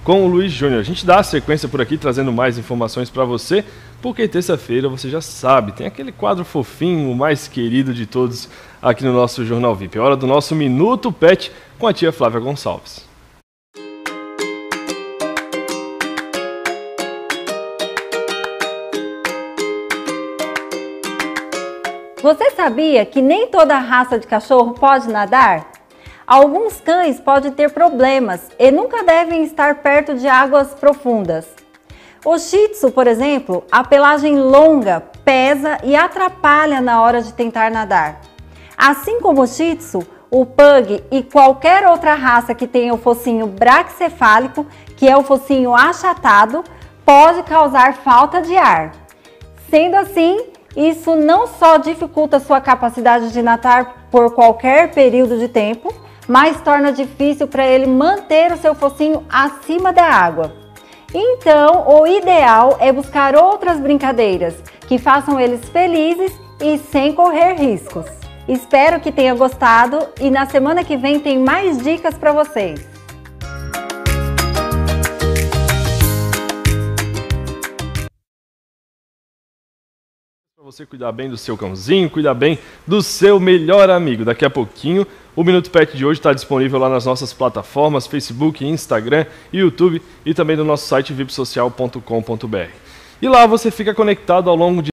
com o Luiz Júnior. A gente dá a sequência por aqui, trazendo mais informações para você, porque terça-feira, você já sabe, tem aquele quadro fofinho, o mais querido de todos aqui no nosso Jornal VIP. É hora do nosso Minuto Pet com a tia Flávia Gonçalves. Você sabia que nem toda raça de cachorro pode nadar? Alguns cães podem ter problemas e nunca devem estar perto de águas profundas. O Shih Tzu, por exemplo, a pelagem longa pesa e atrapalha na hora de tentar nadar. Assim como o Shih Tzu, o Pug e qualquer outra raça que tenha o focinho braquicefálico, que é o focinho achatado, pode causar falta de ar. Sendo assim, isso não só dificulta sua capacidade de nadar por qualquer período de tempo, mas torna difícil para ele manter o seu focinho acima da água. Então, o ideal é buscar outras brincadeiras que façam eles felizes e sem correr riscos. Espero que tenha gostado e na semana que vem tem mais dicas para vocês. Para você cuidar bem do seu cãozinho, cuidar bem do seu melhor amigo. Daqui a pouquinho, o Minuto Pet de hoje está disponível lá nas nossas plataformas, Facebook, Instagram, YouTube e também no nosso site vipsocial.com.br. E lá você fica conectado ao longo de